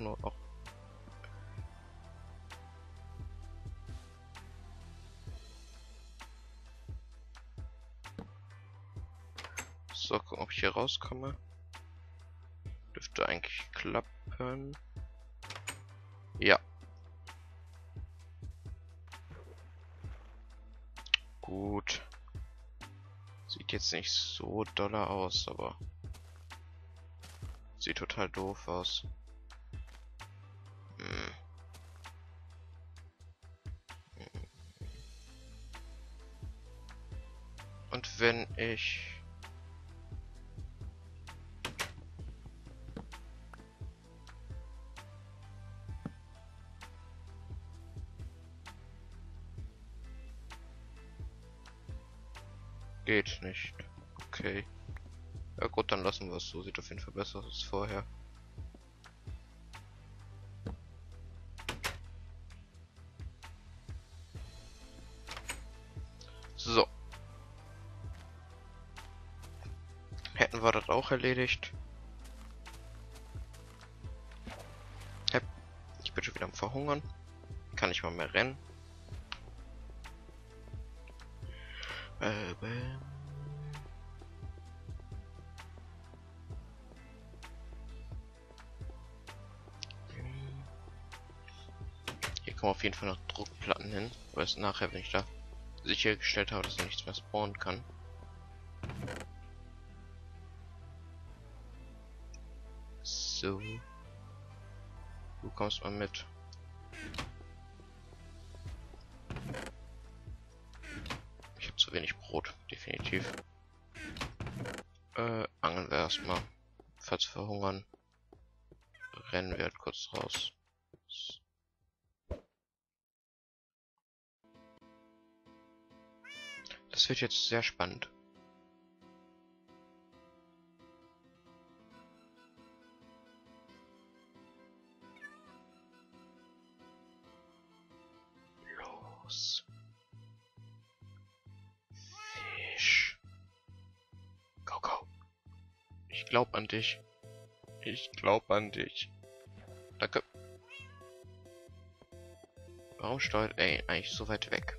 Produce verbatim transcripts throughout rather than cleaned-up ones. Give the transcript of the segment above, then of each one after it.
nur noch. So, gucken, ob ich hier rauskomme. Dürfte eigentlich klappen. Ja. Gut. Sieht jetzt nicht so doller aus, aber sieht total doof aus. Hm. Und wenn ich... Geht nicht. Okay. Ja gut, dann lassen wir es so. Sieht auf jeden Fall besser aus als vorher. So. Hätten wir das auch erledigt. Ich bin schon wieder am Verhungern. Kann nicht mal mehr rennen. Äh, Hier kommen auf jeden Fall noch Druckplatten hin, weil es nachher, wenn ich da sichergestellt habe, dass er nichts mehr spawnen kann. So. Du kommst mal mit. Ich habe zu wenig Brot, definitiv. Äh, angeln wir erstmal. Falls wir verhungern, rennen wir halt kurz raus. Das wird jetzt sehr spannend. Los. Fisch. Go, go. Ich glaub an dich. Ich glaub an dich. Danke. Warum steuert er eigentlich so weit weg?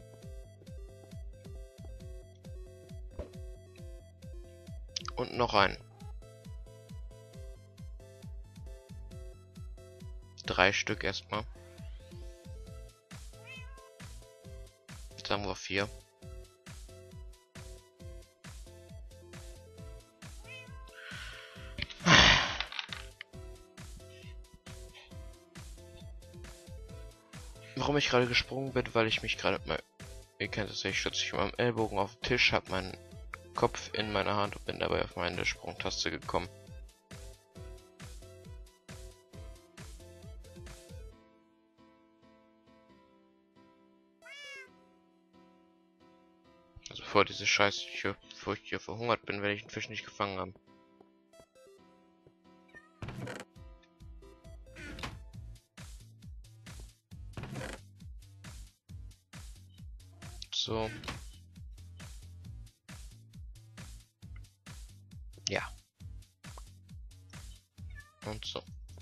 Und noch ein. Drei Stück erstmal. Jetzt haben wir vier. Warum ich gerade gesprungen bin, weil ich mich gerade mal, ihr kennt es ja, ich stütze mich mit meinem Ellbogen auf den Tisch, habe meinen Kopf in meiner Hand und bin dabei auf meine Sprungtaste gekommen. Also vor diese Scheiße, hier, bevor ich hier verhungert bin, werde ich den Fisch nicht gefangen haben. So. Ja. Und so.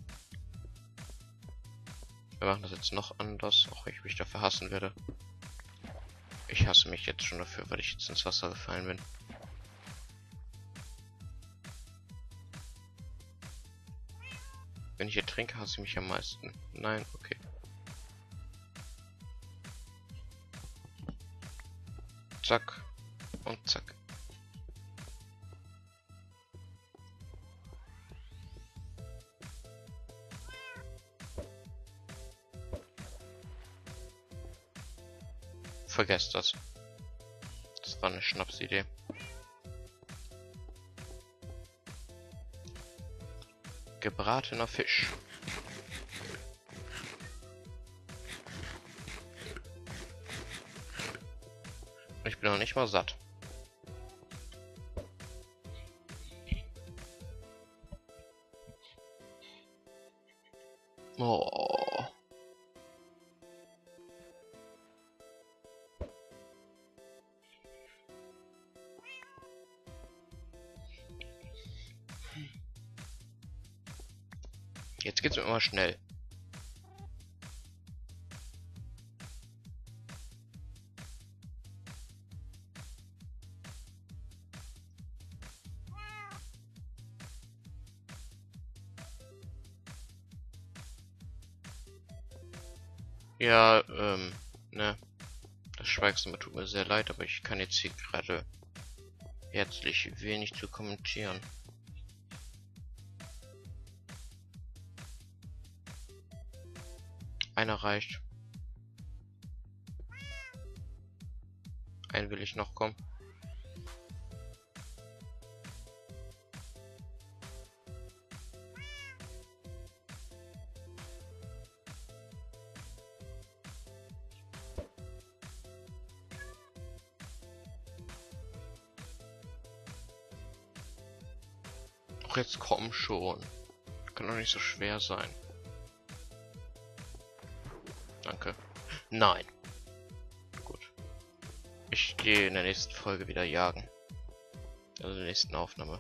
Wir machen das jetzt noch anders, auch wenn ich mich dafür hassen werde. Ich hasse mich jetzt schon dafür, weil ich jetzt ins Wasser gefallen bin. Wenn ich hier trinke, hasse ich mich am meisten. Nein, okay. Zack. Und zack. Vergesst das. Das war eine Schnapsidee. Gebratener Fisch. Ich bin noch nicht mal satt. Oh. Jetzt geht's mir immer schnell. Ja, ähm, ne. Das Schweigsame tut mir sehr leid, aber ich kann jetzt hier gerade herzlich wenig zu kommentieren. Einer reicht. Einen will ich noch kommen. Doch jetzt komm schon. Kann doch nicht so schwer sein. Danke. Nein. Gut. Ich gehe in der nächsten Folge wieder jagen. Also in der nächsten Aufnahme.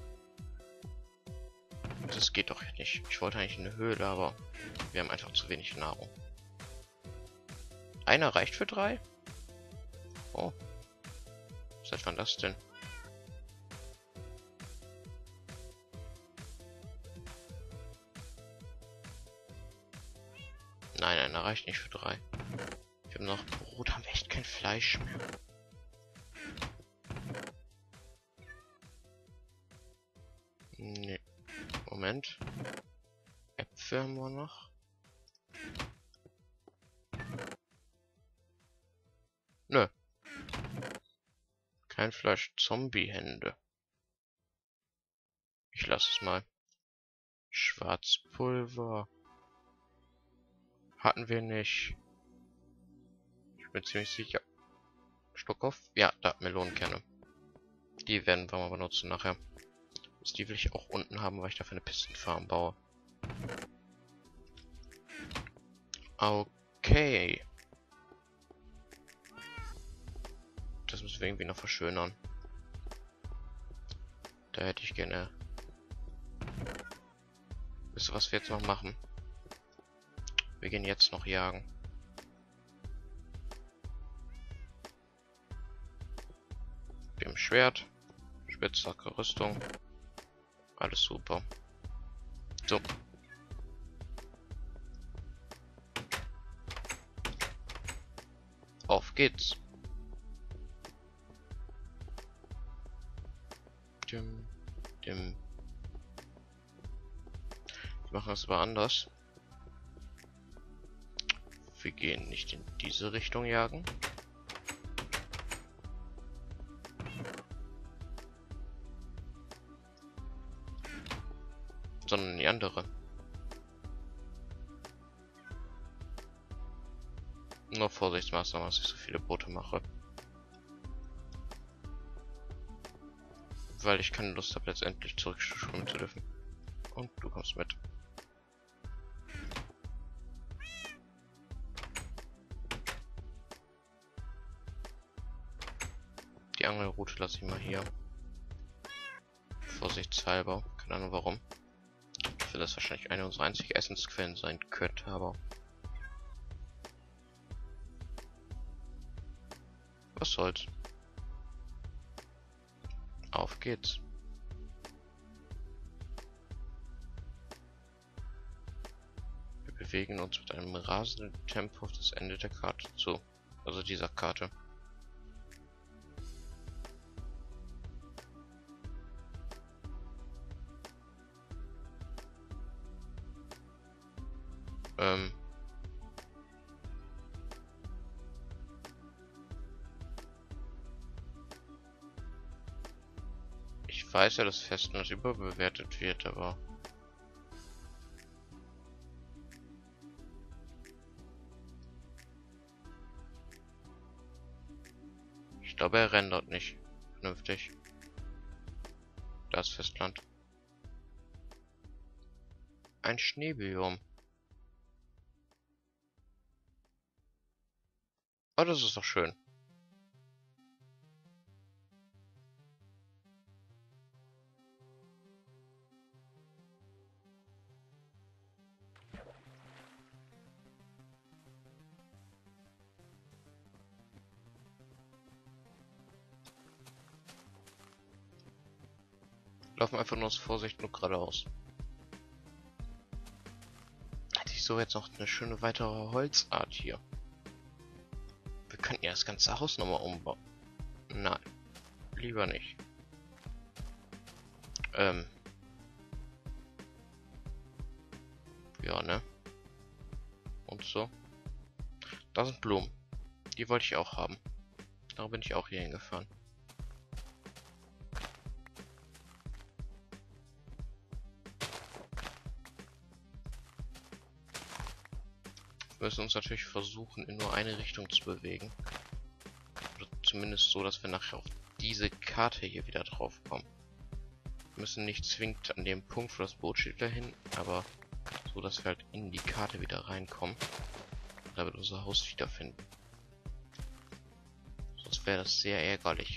Das geht doch nicht. Ich wollte eigentlich in eine Höhle, aber wir haben einfach zu wenig Nahrung. Einer reicht für drei? Oh. Seit wann das denn? Nein, einer reicht nicht für drei. Wir haben noch Brot, haben wir echt kein Fleisch mehr. Nee. Moment. Äpfel haben wir noch. Nö. Kein Fleisch. Zombie-Hände. Ich lasse es mal. Schwarzpulver. Hatten wir nicht. Ich bin ziemlich sicher. Stockauf? Ja, da, Melonenkerne. Die werden wir mal benutzen nachher. Die will ich auch unten haben, weil ich dafür eine Pistenfarm baue. Okay. Das müssen wir irgendwie noch verschönern. Da hätte ich gerne... Wisst ihr, was wir jetzt noch machen? Wir gehen jetzt noch jagen. Wir haben Schwert, Spitzhacke, Rüstung. Alles super. So. Auf geht's. Dim, dim. Wir machen es aber anders. Wir gehen nicht in diese Richtung jagen. Sondern in die andere. Nur Vorsichtsmaßnahmen, dass ich so viele Boote mache. Weil ich keine Lust habe, letztendlich zurückschwimmen zu dürfen. Und du kommst mit. Die Angelroute lasse ich mal hier. Vorsichtshalber. Keine Ahnung warum. Weil das wahrscheinlich eine unserer einzigen Essensquellen sein könnte, aber... Was soll's. Auf geht's. Wir bewegen uns mit einem rasenden Tempo auf das Ende der Karte zu. Also dieser Karte. Ähm. Ich weiß ja, dass Festland überbewertet wird, aber... Ich glaube, er rendert nicht vernünftig. Das Festland. Ein Schneebiom. Oh, das ist doch schön. Laufen einfach nur aus Vorsicht nur geradeaus. Hätte ich so jetzt noch eine schöne weitere Holzart hier. Wir könnten ja das ganze Haus nochmal umbauen. Nein, lieber nicht. Ähm. Ja, ne? Und so. Da sind Blumen. Die wollte ich auch haben. Darum bin ich auch hier hingefahren. Wir müssen uns natürlich versuchen, in nur eine Richtung zu bewegen. Oder zumindest so, dass wir nachher auf diese Karte hier wieder drauf kommen. Wir müssen nicht zwingend an dem Punkt, wo das Boot steht, dahin, aber so, dass wir halt in die Karte wieder reinkommen. Damit unser Haus wiederfinden. Sonst wäre das sehr ärgerlich.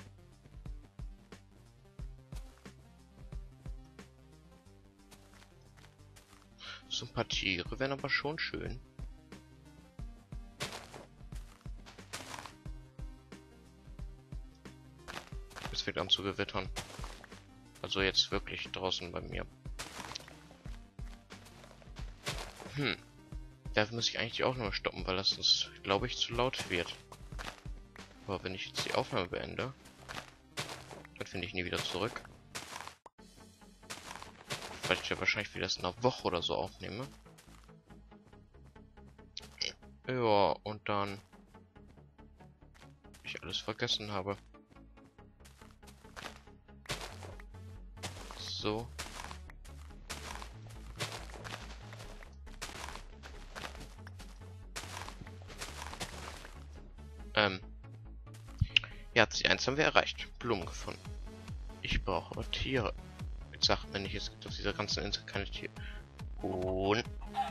So ein paar Tiere wären aber schon schön. Es fängt an zu gewittern. Also jetzt wirklich draußen bei mir. Hm. Dafür muss ich eigentlich auch nur stoppen, weil das uns, glaube ich, zu laut wird. Aber wenn ich jetzt die Aufnahme beende, dann finde ich nie wieder zurück. Weil ich ja wahrscheinlich wieder erst in einer Woche oder so aufnehme. Ja, und dann ich alles vergessen habe. So. Ähm. Ja, Ziel eins haben wir erreicht. Blumen gefunden. Ich brauche aber Tiere. Jetzt sagt mir nicht, es gibt auf dieser ganzen Insel keine Tiere. Und.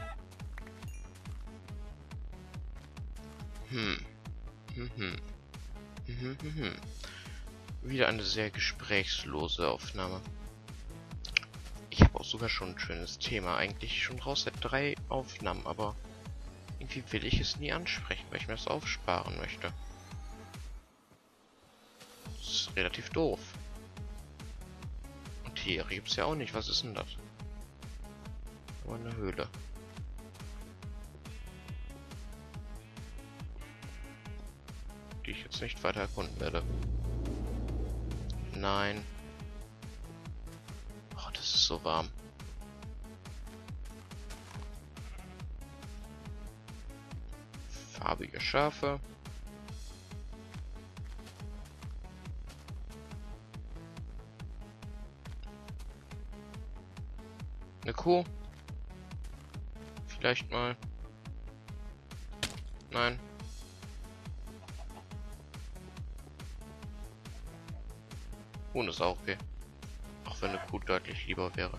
Hm. Hm, hm. Hm, hm, hm. Wieder eine sehr gesprächslose Aufnahme. Ich habe auch sogar schon ein schönes Thema. Eigentlich schon raus seit drei Aufnahmen, aber irgendwie will ich es nie ansprechen, weil ich mir das aufsparen möchte. Das ist relativ doof. Und hier gibt's ja auch nicht. Was ist denn das? Aber eine Höhle. Die ich jetzt nicht weiter erkunden werde. Nein. Oh, das ist so warm. Farbige Schafe. Eine Kuh. Vielleicht mal. Nein. Huhn ist auch okay. Auch wenn eine Kuh deutlich lieber wäre.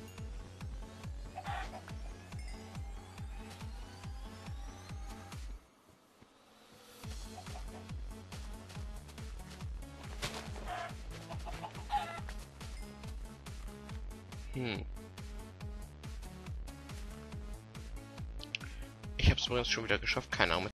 Hm. Ich habe es übrigens schon wieder geschafft, keine Ahnung.